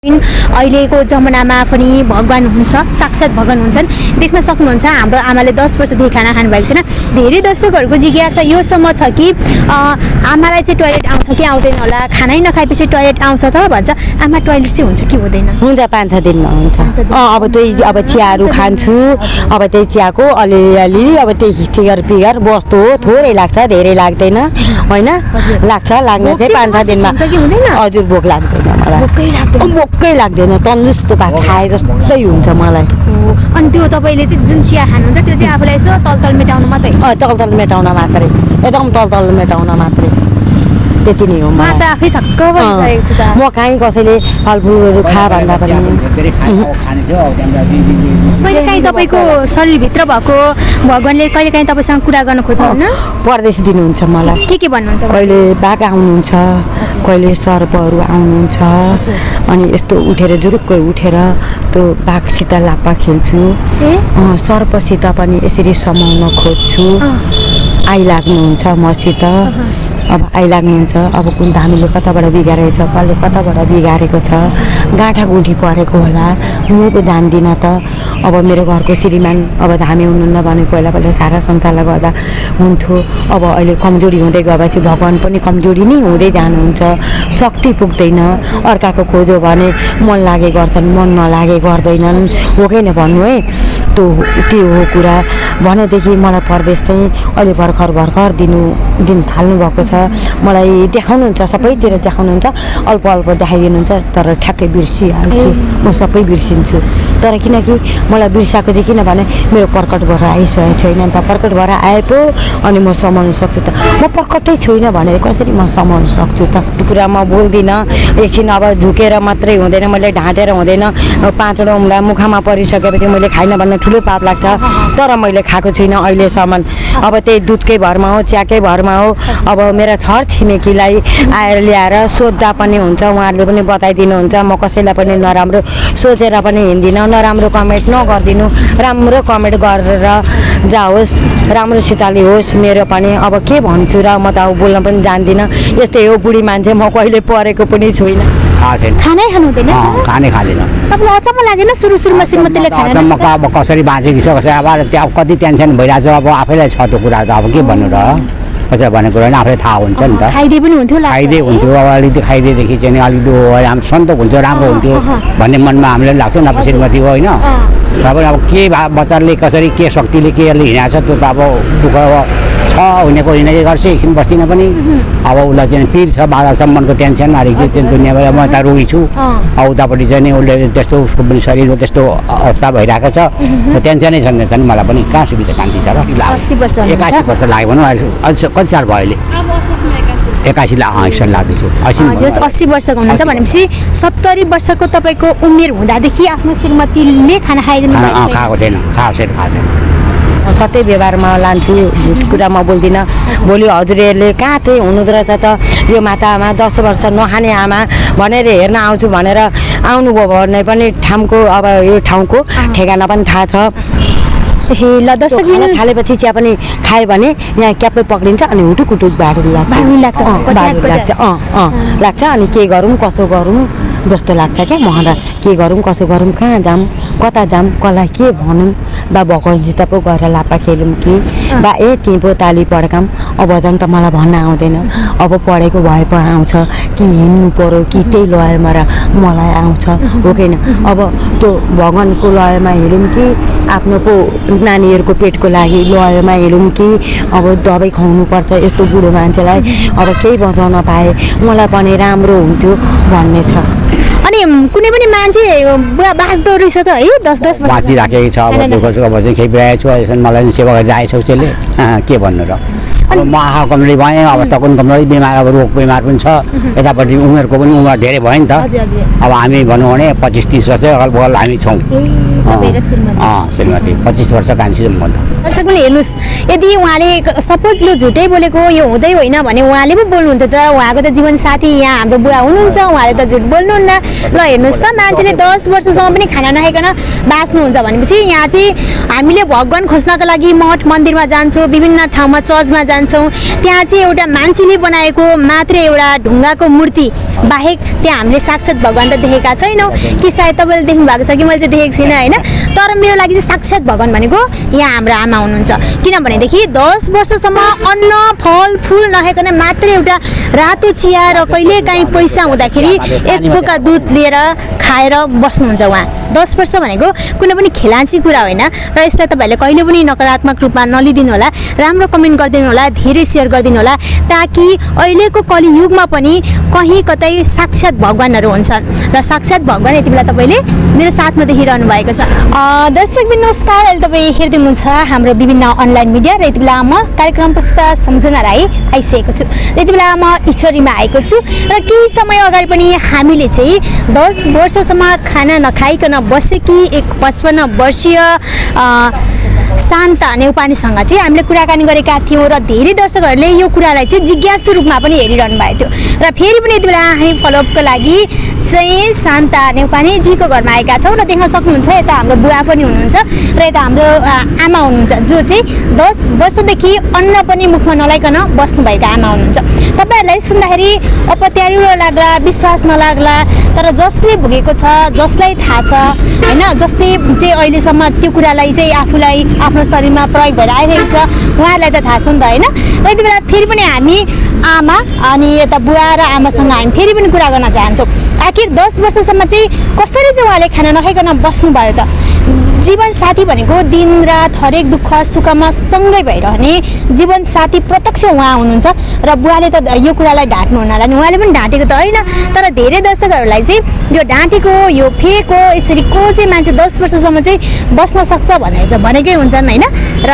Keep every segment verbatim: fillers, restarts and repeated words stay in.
अहिलेको जमानामा पनि भगवान हुन्छ, साक्षात भगवान हुन्छन्। देख्न सक्नुहुन्छ हाम्रो आमाले दस वर्षदेखि खाना खानु भएको छैन। धेरै दर्शकहरूको जिज्ञासा योसम्म छ कि आमालाई चाहिँ टोयलेट आउँछ कि आउँदैन होला, खानै नखाएपछि टोयलेट आउँछ त भन्छ। आमा टोयलेट चाहिँ हुन्छ कि हुँदैन? हुन्छ, पाँच छ दिनमा हुन्छ। अब त्यही अब चियाहरू खान्छु, अब त्यही चियाको अलिअलि अब त्यही फिगर फिगर वस्तु हो, थोरै लाग्छ, धेरै लाग्दैन होइन। लाग्छ, लाग्ने चाहिँ पाँच छ दिनमा। हजुर, भोक लाग्दैन मलाई, भोकै लाग्दैन, तन्दुरुस्त भात खाए जस्तै हुन्छ मलाई। अनि त्यो तपाईँले चाहिँ जुन चिया खानुहुन्छ त्यो चाहिँ आफूलाई यसो तलतल मेटाउन मात्रै? तलतल मेटाउन मात्रै, एकदम तलतल मेटाउन मात्रै, त्यति नै हो। म त आफै छक्क भइसकेको छु त। म काहीँ कसैले फलफुलहरू खा भन्दा पनि कहिलेकाहीँ तपाईँको शरीरभित्र भएको भगवान्ले कहिलेकाहीँ तपाईँसँग कुरा गर्न खोज्नुहुन्न? परदेश दिनुहुन्छ मलाई। के के भन्नुहुन्छ? कहिले बाघ आउनुहुन्छ, कहिले सर्पहरू आउनुहुन्छ, अनि यस्तो उठेर जुरुक्क उठेर त्यो बाघसित लाप्पा खेल्छु, सर्पसित पनि यसरी समाउन खोज्छु। आइलाग्नुहुन्छ मसित, अब आइलाग्नुहुन्छ। अब कुन धामीले कताबाट बिगारेको छ, कसले कताबाट बिगारेको छ, गाँठा गुठी परेको होला, मुखको जान्दिनँ त। अब मेरो घरको श्रीमान अब धामी हुनुहुन्न भने पहिला पहिला सारा संसारलाई गर्दा हुन्थ्यो। अब अहिले कमजोरी हुँदै गएपछि भगवान पनि कमजोरी नै हुँदै जानुहुन्छ, शक्ति पुग्दैन। अर्काको खोज्यो भने मन लागे गर्छन्, मन नलागे गर्दैनन्, हो कि न भन्नु है। त्यो त्यो हो कुरा। भनेदेखि मलाई परदेश चाहिँ अहिले भर्खर भर्खर दिनु दिन थाल्नु भएको छ। मलाई देखाउनुहुन्छ, सबैतिर देखाउनुहुन्छ, अल्प अल्प देखाइदिनुहुन्छ, तर ठ्याक्कै बिर्सिहाल्छु, म सबै बिर्सिन्छु। तर किनकि मलाई बिर्साएको चाहिँ किनभने मेरो प्रकट भएर आइसकेको छैन नि त। प्रकट भएर आए पो अनि म समाउनु सक्छु त। म प्रकटै छुइनँ भने कसरी म समाउनु सक्छु त? त्यो कुरा म बोल्दिनँ। एकछिन अब झुकेर मात्रै हुँदैन, मैले ढाँटेर हुँदैन। पाँचवटा उम्ला मुखमा परिसकेपछि मैले खाइनँ भन्ने ठुलो पाप लाग्छ। तर मैले खाएको छुइनँ अहिलेसम्म। अब त्यही दुधकै भरमा हो, चियाकै भरमा हो। अब मेरा छर छिमेकीलाई आएर ल्याएर सोद्धा पनि हुन्छ, उहाँहरूले पनि बताइदिनुहुन्छ। म कसैलाई पनि नराम्रो सोचेर पनि हिँड्दिनँ, नराम्रो कमेन्ट नगरिदिनु, राम्रो कमेन्ट गरेर जाओस्, राम्रो सिताले होस् मेरो पनि। अब के भन्छु र, म त अब बोल्न पनि जान्दिनँ। यस्तै हो, बुढी मान्छे, म कहिले परेको पनि छुइनँ। खानै खानु हुँदैन? खानै खाँदैन। तपाईँलाई अचम्म लागेन सुरु सुरुमा श्रीमतीले खाना? अचम्म अब कसरी बाँचेको छ, कसै अब त्यहाँ कति टेन्सन भइरहेको छ। अब आफैलाई छ त्यो कुरा त, अब के भन्नु र, कसै भनेको कुरा नि आफैलाई थाहा हुन्छ नि त। खाइदिए पनि हुन्थ्यो, खाइदिए हुन्थ्यो। अब अलिकति खाइदिएदेखि चाहिँ अलिकति हाम्रो सन्तोक हुन्छ, राम्रो हुन्थ्यो भन्ने मनमा हामीलाई लाग्छ नि। अब श्रीमती हो होइन, अब अब के बच्चाले कसरी के शक्तिले के हिँडेको छ त्यो त अब दुःख छ हुनेको हिँडेको गर्छ। एकछिन बस्दिनँ पनि। अब उसलाई चाहिँ पिर छ, बाधासम्मको टेन्सन अलिकति चाहिँ दुनियाँबाट म त रोगी छु। अब उतापट्टि चाहिँ नि उसले त्यस्तो उसको पनि शरीरमा त्यस्तो अवस्था भइरहेको छ, टेन्सनै छन् छन्। मलाई पनि कहाँ सुविधा शान्ति छ र? अस्सी वर्ष एकासी वर्ष लाग्यो भने अहिले कति साल भयो अहिले? एकासी एक्सन लाग्दैछु। अस्सी वर्षको हुनुहुन्छ भनेपछि सत्तरी वर्षको तपाईँको उमेर हुँदादेखि आफ्नो श्रीमतीले खाना खाइदिनु खाएको छैन, खाएको छैन, खाएको छैन। सत्य व्यवहारमा लान्छु, कुरा म बोल्दिनँ। भोलि हजुरहरूले कहाँ चाहिँ हुनुहुँदो रहेछ त, यो मातामा दस वर्ष नखाने आमा भनेर हेर्न आउँछु भनेर आउनुभयो भने पनि ठाउँको अब यो ठाउँको ठेगाना पनि थाहा छ। हे ल दर्शक थालेपछि चिया पनि खायो भने यहाँ क्याप्पै पक्रिन्छ अनि हुटुक हुटुक बाढी लाग्छ लाग्छ लाग्छ अँ अँ लाग्छ। अनि के गरौँ कसो गरौँ जस्तो लाग्छ क्या मलाई। के गरौँ कसो गरौँ, कहाँ जाऊँ, कता जाऊँ, कसलाई के भनौँ, बा भगवान्सित पो गएर लाप्पा खेलौँ कि बा ए त्यहीँ पो ताली पड्काऊँ। अब झन् त मलाई भन्न आउँदैन। अब पढेको भए पो आउँछ कि हिँड्नु पऱ्यो कि त्यही लयमा र मलाई आउँछ, हो कि अब त्यो भगवान्को लयमा हिँडौँ कि आफ्नो पो नानीहरूको पेटको लागि लयमा हिँडौँ कि अब दबाई खुवाउनु पर्छ यस्तो बुढो मान्छेलाई, अब केही बचाउन पाए मलाई पनि राम्रो हुन्थ्यो भन्ने छ। अनि कुनै पनि मान्छे बाँच्दो रहेछ त है? दस दस वर्ष बाँचिराखेको छ। अब दुःख सुख चाहिँ खेपिरहेको छु, यसरी मलाई पनि सेवा गरिरहेको छ उसले। के भन्नु र, अब म आँखा कमजोरी भएँ, अवस्था पनि कमजोरी, बिमार अब रोग बिमार पनि छ। यतापट्टि उमेरको पनि उमेर धेरै भयो नि त। अब हामी भनौँ भने पच्चिस तिस वर्ष अगल बगल हामी छौँ। तपाईँ र श्रीमती अँ श्रीमती पच्चिस वर्ष कान्छी म त दर्शक पनि हेर्नुहोस् यदि उहाँले सपोज लु झुटै बोलेको यो हुँदै होइन भने उहाँले पो बोल्नुहुन्थ्यो त उहाँको त जीवनसाथी यहाँ हाम्रो बुवा हुनुहुन्छ उहाँले त झुट बोल्नुहुन्न ल हेर्नुहोस् त मान्छेले दस वर्षसम्म पनि खाना नखाइकन बाँच्नुहुन्छ भनेपछि यहाँ चाहिँ हामीले भगवान खोज्नको लागि मठ मन्दिरमा जान्छौँ विभिन्न ठाउँमा चर्चमा जान्छौँ त्यहाँ चाहिँ एउटा मान्छेले बनाएको मात्रै एउटा ढुङ्गाको मूर्ति बाहेक त्यहाँ हामीले साक्षात् भगवान त देखेका छैनौँ कि सायद तपाईँले देख्नु भएको छ कि मैले चाहिँ देखेको छुइनँ होइन तर मेरो लागि चाहिँ साक्षात् भगवान भनेको यहाँ हाम्रो आमा हुनुहुन्छ किनभनेदेखि दस वर्षसम्म अन्न फल फुल नखाइकन मात्रै एउटा रातो चिया र कहिले काहीँ पैसा हुँदाखेरि एक पोका दुध लिएर खाएर बस्नुहुन्छ उहाँ दस वर्ष भनेको कुनै पनि खेलाँची कुरा होइन र यसलाई तपाईँहरूले कहिले पनि नकारात्मक रूपमा नलिदिनु होला राम्रो कमेन्ट गरिदिनु होला धेरै सेयर गरिदिनु होला ताकि अहिलेको कलियुगमा पनि कहीँ कतै साक्षात् भगवानहरू हुन्छन् र साक्षात् भगवान यति बेला तपाईँले मेरो साथमा देखिरहनु भएको छ दर्शक नमस्कार अहिले तपाईँ हेर्दै हुनुहुन्छ हाम्रो विभिन्न अनलाइन मिडिया र यति बेला म कार्यक्रम प्रस्तुता सम्झना राई आइसकेको छु यति बेला म स्टोरीमा आएको छु र केही समय अगाडि पनि हामीले चाहिँ दस वर्षसम्म खाना नखाइकन बसेकी एक पचपन्न वर्षीय शान्ता नेउपानेसँग चाहिँ हामीले कुराकानी गरेका थियौँ र धेरै दर्शकहरूले यो कुरालाई चाहिँ जिज्ञासु रूपमा पनि हेरिरहनु भएको थियो र फेरि पनि यति बेला हामी फलोअपको लागि चाहिँ शान्ता नेउपानेजीको घरमा आएका छौँ र देख्न सक्नुहुन्छ यता हाम्रो बुवा पनि हुनुहुन्छ र यता हाम्रो आमा हुनुहुन्छ जो चाहिँ दस वर्षदेखि अन्न पनि मुखमा नलाइकन बस्नुभएका आमा हुनुहुन्छ तपाईँहरूलाई सुन्दाखेरि अपत्यारिलो लाग्ला विश्वास नलाग्ला तर जसले भोगेको छ जसलाई थाहा छ होइन जसले चाहिँ अहिलेसम्म त्यो कुरालाई चाहिँ आफूलाई आफ्नो शरीरमा प्रयोग भएर आइरहेको छ उहाँहरूलाई त थाहा छ नि त होइन र यति बेला फेरि पनि हामी आमा अनि यता बुवा र आमासँग हामी फेरि पनि कुरा गर्न चाहन्छौँ आखिर दस वर्षसम्म चाहिँ कसरी चाहिँ उहाँले खाना नखाइकन बस्नुभयो त जीवन साथी भनेको दिन रात हरेक दुःख सुखमा सँगै भइरहने जीवन साथी प्रत्यक्ष उहाँ हुनुहुन्छ र बुवाले त यो कुरालाई ढाँट्नु हुन होला नि उहाँले पनि ढाँटेको त होइन तर धेरै दर्शकहरूलाई चाहिँ यो ढाँटेको यो फेक हो यसरी को चाहिँ मान्छे दस वर्षसम्म चाहिँ बस्न सक्छ भनेर चाहिँ भनेकै हुन्छन् होइन र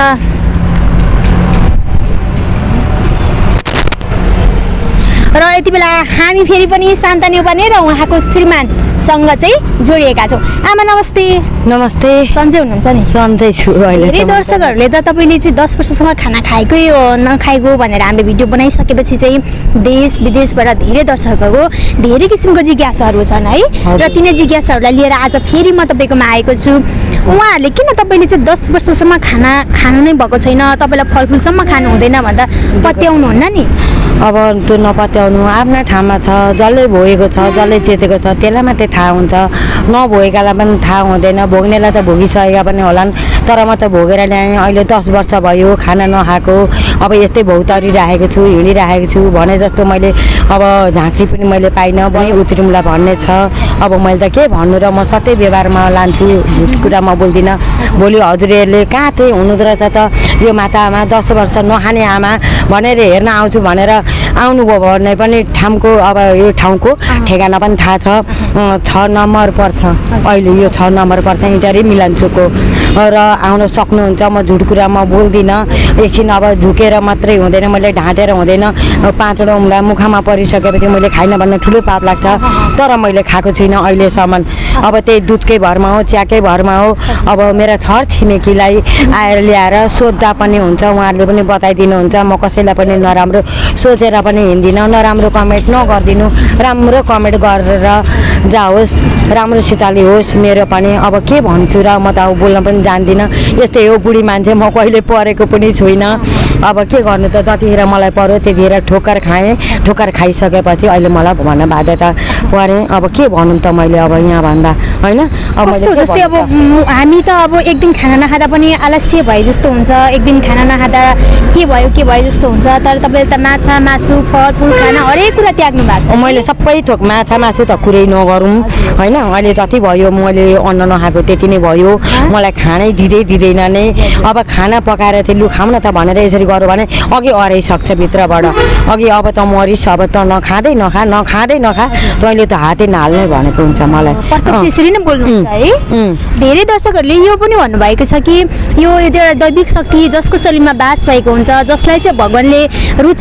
र यति बेला हामी फेरि पनि शान्ता नेउपाने र उहाँको श्रीमानसँग चाहिँ जोडिएका छौँ आमा नमस्ते नमस्ते सन्चै हुनुहुन्छ नि सन्चै छु अहिले धेरै दर्शकहरूले त तपाईँले चाहिँ दस वर्षसम्म खाना खाएकै नखाएको भनेर हामीले भिडियो बनाइसकेपछि चाहिँ देश विदेशबाट धेरै दर्शकहरूको धेरै किसिमको जिज्ञासाहरू छन् है र तिनै जिज्ञासाहरूलाई लिएर आज फेरि म तपाईँकोमा आएको छु उहाँहरूले किन तपाईँले चाहिँ दस वर्षसम्म खाना खानु नै भएको छैन तपाईँलाई फलफुलसम्म खानु हुँदैन भन्दा पत्याउनुहुन्न नि अब त्यो नपत्याउनु आफ्ना ठाउँमा छ जसले भोगेको छ जसले चेतेको छ त्यसलाई मात्रै थाहा हुन्छ नभोगेकालाई पनि थाहा हुँदैन भोग्नेलाई त भोगिसकेका पनि होलान् तर म त भोगेर ल्याएँ अहिले दस वर्ष भयो खाना नखाएको अब यस्तै भौतारिरहेको छु हिँडिरहेको छु भने जस्तो मैले अब झाँक्री पनि मैले पाइनँ बहीँ उत्रिउँला भन्ने छ अब मैले त के भन्नु र म सत्य व्यवहारमा लान्छु झुट कुरा म बोल्दिनँ भोलि हजुरहरूले कहाँ चाहिँ हुनुहुँदो रहेछ त यो मातामा दस वर्ष नखाने आमा भनेर हेर्न आउँछु भनेर आउनुभयो भने पनि ठाउँको अब यो ठाउँको ठेगाना पनि थाहा छ छ नम्बर पर्छ अहिले यो छ नम्बर पर्छ इन्टरै मिलानचोकको र आउन सक्नुहुन्छ म झुट कुरा म बोल्दिनँ एकछिन अब झुकेर मात्रै हुँदैन मैले ढाँटेर हुँदैन पाँचवटा उम्ला मुखमा परिसकेपछि मैले खाइन भन्ने ठुलो पाप लाग्छ तर मैले खाएको छुइनँ अहिलेसम्म अब त्यही दुधकै भरमा हो चियाकै भरमा हो अब मेरा छर छिमेकीलाई आएर ल्याएर सोद्धा पनि हुन्छ उहाँहरूले पनि बताइदिनुहुन्छ म कसैलाई पनि नराम्रो सोचेर पनि हिँड्दिनँ नराम्रो कमेन्ट नगरिदिनु राम्रो कमेन्ट गरेर जाओस् राम्रोसितले होस् मेरो पनि अब के भन्छु र म त अब बोल्न पनि जान्दिनँ यस्तै हो बुढी मान्छे म कहिले परेको पनि छुइनँ अब के गर्नु त जतिखेर मलाई पर्यो त्यतिखेर ठोक्कर खाएँ ठोक्कर खाइसकेपछि अहिले मलाई भन्न बाध्यता परेँ अब के भनौँ त मैले अब यहाँ भन्दा होइन अब जस्तै अब हामी त अब एक दिन खाना नखाँदा पनि आलस्य भए जस्तो हुन्छ एक दिन खाना नखाँदा के भयो के भयो जस्तो हुन्छ तर तपाईँले त माछा मासु फलफुल खाना हरेक कुरा त्याग्नु भएको छ मैले सबै थोक माछा मासु त कुरै नगरौँ होइन अहिले जति भयो मैले अन्न नखाएको त्यति नै भयो मलाई खानै दिँदै दिँदैन नै अब खाना पकाएर चाहिँ लु खाउँ न त भनेर यसरी गऱ्यो भने अघि अराइसक्छ भित्रबाट अघि अब त मरिस अब त नखाँदै नखा नखाँदै नखा तैँले त हातै नहाल्नै भनेको हुन्छ मलाई प्रत्यक्ष यसरी नै बोल्नुहुन्छ है धेरै दर्शकहरूले यो पनि भन्नुभएको छ कि यो एउटा दैविक शक्ति जसको शरीरमा बास भएको हुन्छ जसलाई चाहिँ भगवानले रुचाएको हुन्छ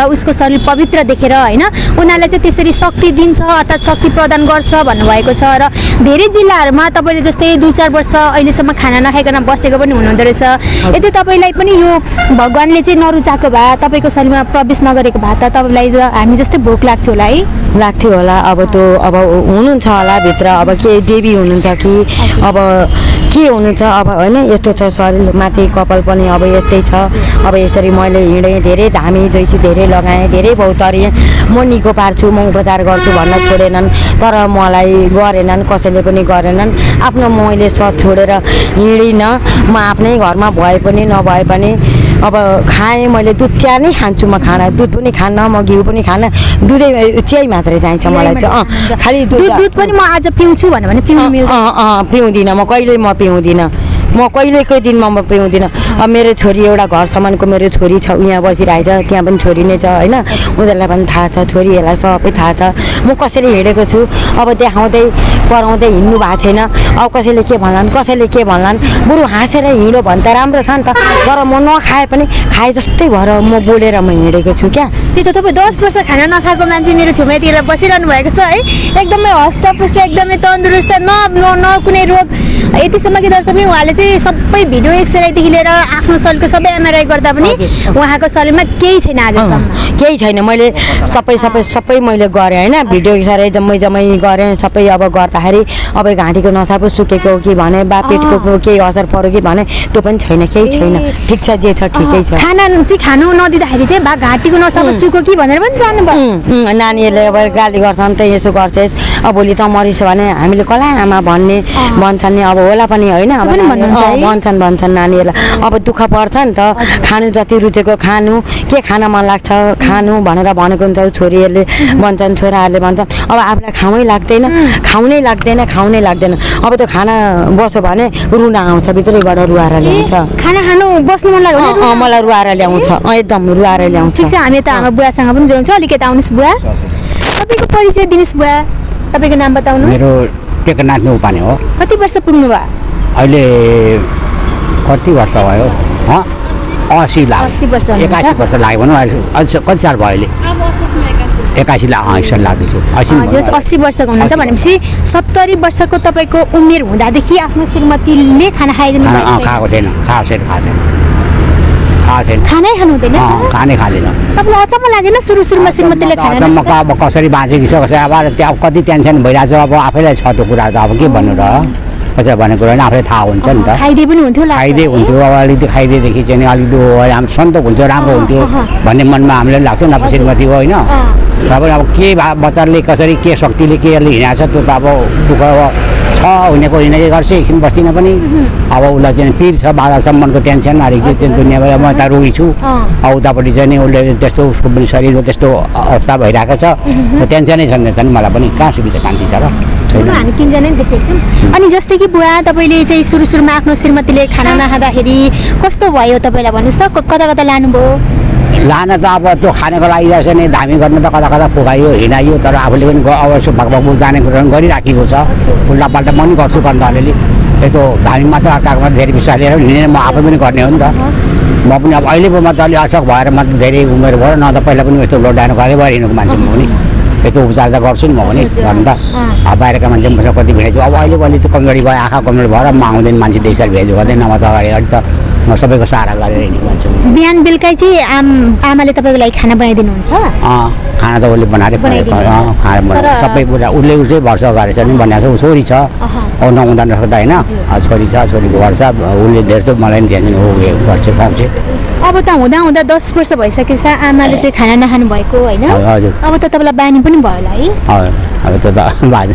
उसको शरीर पवित्र देखेर होइन उनीहरूलाई चाहिँ त्यसरी शक्ति दिन्छ अर्थात् शक्ति प्रदान गर्छ भन्नुभएको छ र धेरै जिल्लाहरूमा तपाईँले जस्तै दुई चार वर्ष अहिलेसम्म खाना नखाइकन बसेको पनि हुनुहुँदो रहेछ। यदि तपाईँलाई पनि यो भगवान्ले चाहिँ नरुचाएको भए तपाईँको शरीरमा प्रवेश नगरेको भए त तपाईँलाई हामी जस्तै भोक लाग्थ्यो होला है? लाग्थ्यो होला। अब त्यो अब हुनुहुन्छ होला भित्र अब के देवी हुनुहुन्छ कि अब के हुनुहुन्छ अब होइन यस्तो छ शरीर माथि कपाल पनि अब यस्तै छ। अब यसरी मैले हिँडेँ धेरै धामी जैसी धेरै लगाएँ धेरै बहुतरी म निको पार्छु म उपचार गर्छु भन्न छोडेनन् तर मलाई गरेनन् कसैले पनि गरेनन्। आफ्नो मैले सत छोडेर हिँडिनँ म आफ्नै घरमा भए पनि नभए पनि अब खाएँ मैले दुध चिया नै खान्छु म खाना दुध पनि खान्न म घिउ पनि खान्न दुधै चिया मात्रै चाहिन्छ मलाई चाहिँ अँ खालि दुध दुध पनि म आज पिउँछु भन्यो भने पिउनु मिल्छ? अँ अँ पिउँदिनँ म कहिल्यै म पिउँदिनँ म कहिलेकै दिनमा म पिउँदिनँ। अब मेरो छोरी एउटा घरसम्मको मेरो छोरी छ यहाँ बसिरहेको छ त्यहाँ पनि छोरी नै छ होइन उनीहरूलाई पनि थाहा छ छोरीहरूलाई सबै थाहा छ म कसरी हिँडेको छु। अब देखाउँदै कराउँदै हिँड्नु भएको छैन। अब कसैले के भन्लान् कसैले के भन्लान् बरु हाँसेर हिँड्यो भने त राम्रो छ नि त तर म नखाए पनि खाए जस्तै भएर म बोलेर म हिँडेको छु क्या। त्यही त तपाईँ दस वर्ष खाना नखाएको मान्छे मेरो छेउमा यतिखेर बसिरहनु भएको छ है एकदमै हष्टपुष्ट एकदमै तन्दुरुस्त न न कुनै रोग यतिसम्म कि दर्शक उहाँले चाहिँ सबै भिडियो एक्सरेदेखि लिएर आफ्नो शरीरको सबै एमआरआई गर्दा पनि उहाँको शरीरमा केही छैन आजसम्म केही छैन। मैले सबै सबै सबै मैले गरेँ होइन भिडियो एक्सरे जम्मै जम्मै गरेँ सबै अब गर्दाखेरि अब घाँटीको नसा पो सुकेको हो कि भने बा पेटको केही असर पऱ्यो कि भने त्यो पनि छैन केही छैन ठिक छ जे छ ठिकै छ। खाना चाहिँ खानु नदिँदाखेरि चाहिँ बा घाँटीको नसा पो सुक्यो कि भनेर पनि जानुभयो? नानीहरूले अब गाली गर्छन् त यसो गर्छस् अब भोलि त मरिस् भने हामीले कसलाई आमा भन्ने भन्छन् नि अब होला पनि होइन भन्छन् भन्छन् नानीहरूलाई अब दुःख पर्छ नि त खानु जति रुचेको खानु के खान मन लाग्छ खानु भनेर भनेको हुन्छ छोरीहरूले भन्छन् छोराहरूले भन्छन् अब आफूलाई खाउनै लाग्दैन खाउनै लाग्दैन खाउनै लाग्दैन। अब त्यो खाना बस्यो भने रुन आउँछ भित्रैबाट रुवाएर ल्याउँछ। खाना खानु बस्नु मन लाग्यो अँ मलाई रुवाएर ल्याउँछ एकदम रुवाएर ल्याउँछ। ठिक छ हामी त हाम्रो बुवासँग पनि जोड्छ अलिकति आउनुहोस् बुवा तपाईँको परिचय दिनुहोस् बुवा तपाईँको नाम बताउनुहोस्? मेरो टेकनाथ न्युपाने हो। कति वर्ष पुग्नु भयो? अहिले कति वर्ष भयो असी लाग्यो अस्सी वर्ष एकासी वर्ष लाग्यो भनौँ अहिले कति साल भयो अहिले एकासी लाख एक साल लाग्दैछु हजुर अस्सी वर्षको हुनुहुन्छ भनेपछि सत्तरी वर्षको तपाईँको उमेर हुँदादेखि आफ्नो श्रीमतीले खाना खाइदिनु खाएको छैन खाएको छैन खाएको छैन खाएको छैन खानै खानु हुँदैन खानै खाँदैन। तपाईँलाई अचम्म लागेन सुरु सुरुमा श्रीमतीले खाना अचम्मको अब कसरी बाँचेको छ कसै अब त्यहाँ कति टेन्सन भइरहेको छ अब आफैलाई छ त्यो कुरा त अब के भन्नु र कसै भनेको कुरा पनि आफूलाई थाहा हुन्छ नि त खाइदिए पनि हुन्थ्यो खाइदिए हुन्थ्यो अब अलिकति खाइदिएदेखि चाहिँ अलिकति हामी सन्तोक हुन्थ्यो राम्रो हुन्थ्यो भन्ने मनमा हामीलाई लाग्छ न श्रीमती हो होइन अब अब के बच्चाले कसरी के शक्तिले के हिँडेको छ त्यो त अब दुःख छ हुनेको हिँडेको गर्छ एकछिन बस्दिनँ पनि अब उसलाई चाहिँ पिर छ बाधासम्मको टेन्सन अलिक चाहिँ दुनियाँबाट म त रोगी छु अब उतापट्टि चाहिँ उसले त्यस्तो उसको पनि शरीरमा त्यस्तो अवस्था भइरहेको छ टेन्सनै छन् छन् मलाई पनि कहाँ सुविधा शान्ति छ र हामी तिनजना देखेको छौँ। अनि जस्तै कि बुवा तपाईँले चाहिँ सुरु सुरुमा आफ्नो श्रीमतीले खाना नखाँदाखेरि कस्तो भयो तपाईँलाई भन्नुहोस् त कता कता लानुभयो? लान त अब त्यो खानेको लागि चाहिँ नि धामी गर्न त कता कता पुगायो हिँडाइयो तर आफूले पनि अवश्य भगभगु जाने कुरा गरिराखेको छ उल्टापाल्टा म पनि गर्छु गर्न अलिअलि यस्तो धामी मात्र अर्काकोमा धेरै विश्वास लिएर हिँडेर म आफै पनि गर्ने हो नि त म पनि अब अहिले म त अलि असक भएर म त धेरै उमेर भयो न त पहिला पनि यस्तो लोडाएर गरे भएर हिँडेको मान्छे म पनि यस्तो उपचार त गर्छु नि म पनि गर्नु त अब बाहिरका मान्छे मसँग कति भेटेछु अब अहिले पनि त्यो कमजोरी भयो आँखा कमजोरी भएर म आउँदैन मान्छे दुई साल भेज गर्दैन म त अगाडि अगाडि त म सबैको सहारा गरेर हिँडेको मान्छे बिहान बेलुका चाहिँ आम आमाले तपाईँको लागि खाना बनाइदिनुहुन्छ? अँ खाना त उसले बनाएर खाना बनाएर सबै कुरा उसले उसले भर्छ गरेछ नि भनेको छ छोरी छ अब नहुँदा नसक्दा होइन छोरी छ छोरीको गर्छ उसले धेरै त मलाई पनि ध्यान ऊ गर्छ खुवाउँछ। अब त हुँदा हुँदा दस वर्ष भइसकेछ आमाले चाहिँ खाना नखानु भएको होइन? हजुर अब त तपाईँलाई बानी पनि भयो होला है? अब त बानी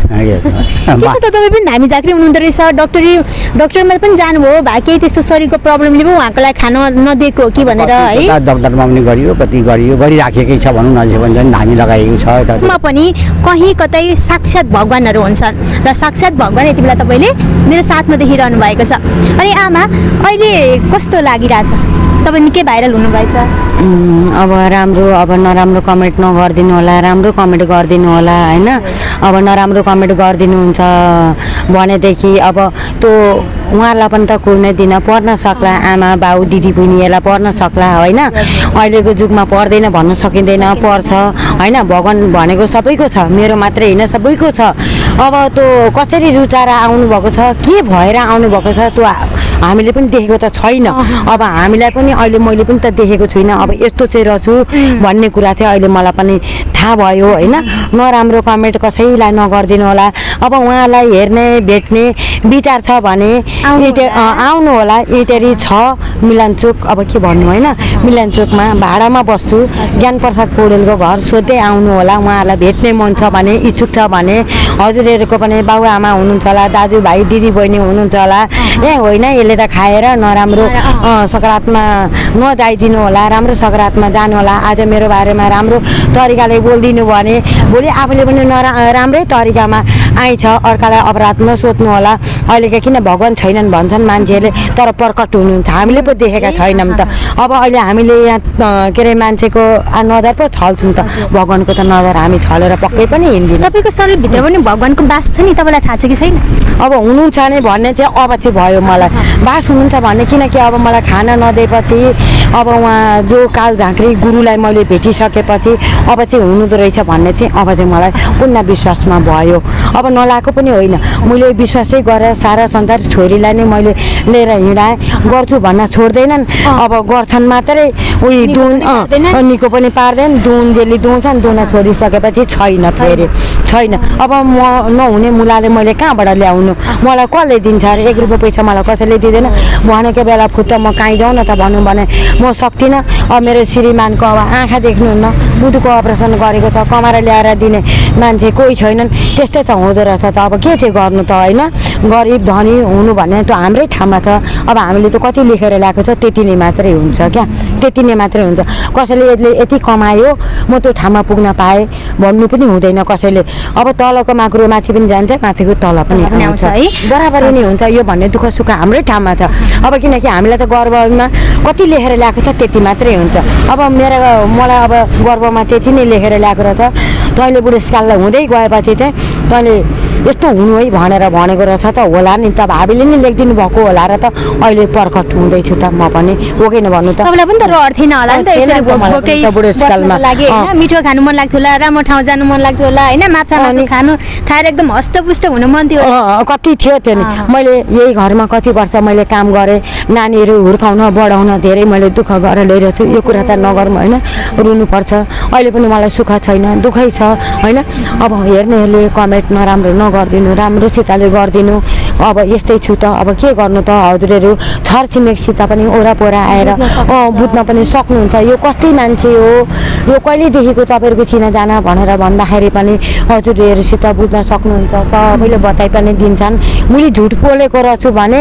त तपाईँ पनि धामी झाँक्री हुनुहुँदो रहेछ डक्टरी डक्टरमा पनि जानुभयो भए केही त्यस्तो शरीरको प्रब्लमले पो उहाँको लागि खाना नदिएको कि भनेर है? डक्टरमा पनि गरियो कति गरियो गरिराखेकै छ भनौँ न भने धामी लगाएको छ पनि कहीँ कतै साक्षात् भगवान्हरू हुन्छन् र साक्षात् भगवान् यति बेला तपाईँले मेरो साथमा देखिरहनु भएको छ। अनि आमा अहिले कस्तो लागिरहेछ तपाईँ निकै भाइरल हुनुभएछ? अब राम्रो अब नराम्रो कमेन्ट नगरिदिनु होला, राम्रो कमेन्ट गरिदिनु होला होइन। अब नराम्रो कमेन्ट गरिदिनुहुन्छ भनेदेखि अब त्यो उहाँहरूलाई पनि त कुनै दिन पढ्न सक्ला, आमा बाउ दिदी बहिनीहरूलाई पढ्न सक्ला होइन। अहिलेको जुगमा पढ्दैन भन्न सकिँदैन, पढ्छ होइन। भगवान् भनेको सबैको छ, मेरो मात्रै होइन सबैको छ। अब त्यो कसरी रुचाएर आउनुभएको छ, के भएर आउनुभएको छ त्यो हामीले पनि देखेको त छैन। अब हामीलाई पनि अहिले मैले पनि त देखेको छुइनँ। अब यस्तो चाहिँ रहेछु भन्ने कुरा चाहिँ अहिले मलाई पनि थाहा भयो होइन। नराम्रो कमेन्ट कसैलाई नगरिदिनु होला। अब उहाँलाई हेर्ने भेट्ने विचार छ भने इटे आउनु होला। इटेरी छ मिलनचोक, अब के भन्नु होइन, मिलनचोकमा भाडामा बस्छु, ज्ञानप्रसाद पौडेलको घर, सोध्दै आउनु होला। उहाँहरूलाई भेट्ने मन छ भने, इच्छुक छ भने हजुरहरूको पनि बाबुआमा हुनुहुन्छ होला, दाजुभाइ दिदी बहिनी हुनुहुन्छ होला। ए होइन यसले त खाएर नराम्रो सकारात्मक नजाइदिनु होला, राम्रो सकारात्मक जानु होला। आज मेरो बारेमा राम्रो तरिकाले बोलिदिनु भने भोलि आफूले पनि नरा राम्रै तरिकामा आइछ, अर्कालाई अपराध नसोच्नु होला। अहिलेका किन भगवान् छैनन् भन्छन् मान्छेहरूले, तर प्रकट हुनुहुन्छ, हामीले पो देखेका छैनौँ त। अब अहिले हामीले यहाँ के अरे मान्छेको नजर पो छल्छौँ त, भगवान्को त नजर हामी छलेर पक्कै पनि हिँड्दिनँ। तपाईँको शरीरभित्र पनि भगवान्को बास छ नि, तपाईँलाई थाहा छ कि छैन? अब हुनुहुन्छ नि भन्ने चाहिँ अब चाहिँ भयो मलाई, बास हुनुहुन्छ भन्ने। किनकि अब मलाई खाना नदिएपछि अब उहाँ जो काल झाँक्री गुरुलाई मैले भेटिसकेपछि अब चाहिँ हुनुहुँदो रहेछ भन्ने चाहिँ अब चाहिँ मलाई पूर्ण विश्वासमा भयो। अब नलाएको पनि होइन, मैले विश्वासै गरेर सारा संसार छोरीलाई नै मैले लिएर हिँडाएँ। गर्छु भन्न छोड्दैनन्, अब गर्छन् मात्रै। उही दुन निको पनि पार्दैन, दुन जेली दुन्छन्, दुन छोडिसकेपछि छैन, फेरि छैन। अब म नहुने मुलाले मैले कहाँबाट ल्याउनु, मलाई कसले दिन्छ अरे? एक रुपियाँ पैसा मलाई कसैले दिँदैन। भनेको बेला फुत्त म कहीँ जाउँ न त भनौँ भने म सक्दिनँ। अब मेरो श्रीमानको अब आँखा देख्नुहुन्न, मुटुको अपरेसन गरेको छ, कमाएर ल्याएर दिने मान्छे कोही छैनन्। त्यस्तै त हुँदो रहेछ त। अब के चाहिँ गर्नु त होइन। गरिब धनी हुनु भन्ने त हाम्रै ठाउँमा छ। अब हामीले त कति लेखेर ल्याएको छ त्यति नै मात्रै हुन्छ क्या, त्यति नै मात्रै हुन्छ। कसैले यसले यति कमायो म त्यो ठाउँमा पुग्न पाएँ भन्नु पनि हुँदैन कसैले। अब तलको माकुरो माथि पनि जान्छ, माथिको तल पनि आउँछ है, बराबरी नै हुन्छ। यो भन्ने दुःख सुख हाम्रै ठाउँमा छ। अब किनकि हामीलाई त गर्वमा कति लेखेर ल्याएको छ त्यति मात्रै हुन्छ। अब मेरो मलाई अब गर्वमा त्यति नै लेखेर ल्याएको रहेछ। तैँले बुढेसकाललाई हुँदै गएपछि चाहिँ तैँले यस्तो हुनु है भनेर भनेको रहेछ त होला नि त, भाबीले नि लेखिदिनु भएको होला र त अहिले प्रकट हुँदैछु त म पनि। हो कि न भन्नु त? तपाईँलाई पनि त रहर थिएन होला नि त, यसरी बुढेसकालमा लागि होइन, मिठो खानु मन लाग्थ्यो होला, राम्रो ठाउँ जानु मन लाग्थ्यो होला होइन, माछा मासु खानु खाएर एकदम हष्टपुष्ट हुनु मन थियो। कति थियो त्यो नि। मैले यही घरमा कति वर्ष मैले काम गरेँ, नानीहरू हुर्काउन बढाउन धेरै मैले दुःख गरेर ल्याइरहेको छु। यो कुरा त नगरौँ होइन, रुनुपर्छ। अहिले पनि मलाई सुख छैन, दुःखै छ होइन। अब हेर्नेहरूले कमेन्ट नराम्रो नगरिदिनु, राम्रोसितले गरिदिनु। अब यस्तै छु त, अब के गर्नु त। हजुरहरू छरछिमेकसित पनि ओरापोरा आएर बुझ्न पनि सक्नुहुन्छ यो कस्तै मान्छे हो, यो कहिलेदेखिको तपाईँहरूको चिनाजाना भनेर भन्दाखेरि पनि हजुरहरूसित बुझ्न सक्नुहुन्छ। सबैले बताइ पनि दिन्छन्। मैले झुट बोलेको रहेछु भने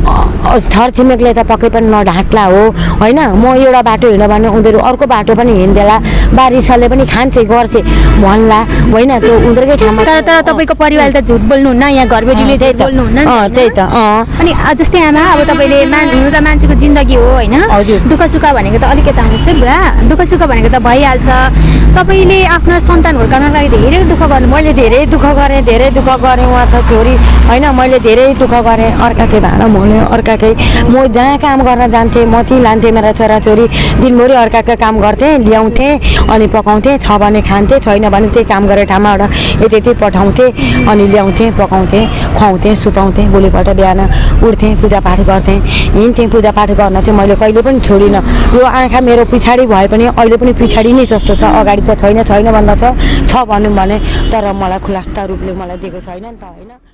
छरछिमेकले त पक्कै पनि नढाक्ला हो होइन। म एउटा बाटो हिँड्यो भने उनीहरू अर्को बाटो पनि हिँड्देला, बारिसले पनि खान्छे गर्छे भन्ला होइन। त्यो उनीहरूकै ठाउँमा। तर तर तपाईँको परिवारले त झुट बोल्नुहुन्न, यहाँ घरबेटीले झुट बोल्नुहुन्न। त्यही त। अनि जस्तै आमा अब तपाईँले मान हुनु त मान्छेको जिन्दगी हो होइन, दुःख सुख भनेको त अलिकति आउँछ बुवा, दुःख सुख भनेको त भइहाल्छ। तपाईँले आफ्नो सन्तान हुर्काउनको लागि धेरै दुःख गर्नु। मैले धेरै दुःख गरेँ, धेरै दुःख गरेँ। उहाँ छ छोरी होइन, मैले धेरै दुःख गरेँ। अर्काकै भाँडा मोल्यो, अर्काकै। म जहाँ काम गर्न जान्थेँ म त्यहीँ लान्थेँ मेरा छोराछोरी, दिनभरि अर्काकै काम गर्थेँ, ल्याउँथेँ अनि पकाउँथेँ। छ भने खान्थेँ, छैन भने त्यही काम गरेर ठाउँमा यति यति पठाउँथेँ अनि ल्याउँथेँ, पकाउँथेँ, खुवाउँथेँ, सुताउँथेँ। भोलिपल्ट बिहान उठ्थेँ, पूजापाठ गर्थेँ, हिँड्थेँ। पूजापाठ गर्न चाहिँ मैले कहिले पनि छोडिनँ। यो आँखा मेरो पछाडि भए पनि अहिले पनि पछाडि नै जस्तो छ, अगाडि त छैन। छैन भन्दा छ, छ भनौँ भने, तर मलाई खुलास्ता रूपले मलाई दिएको छैन नि त होइन।